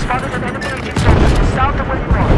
Spotted an enemy agent soldier just south of where you are.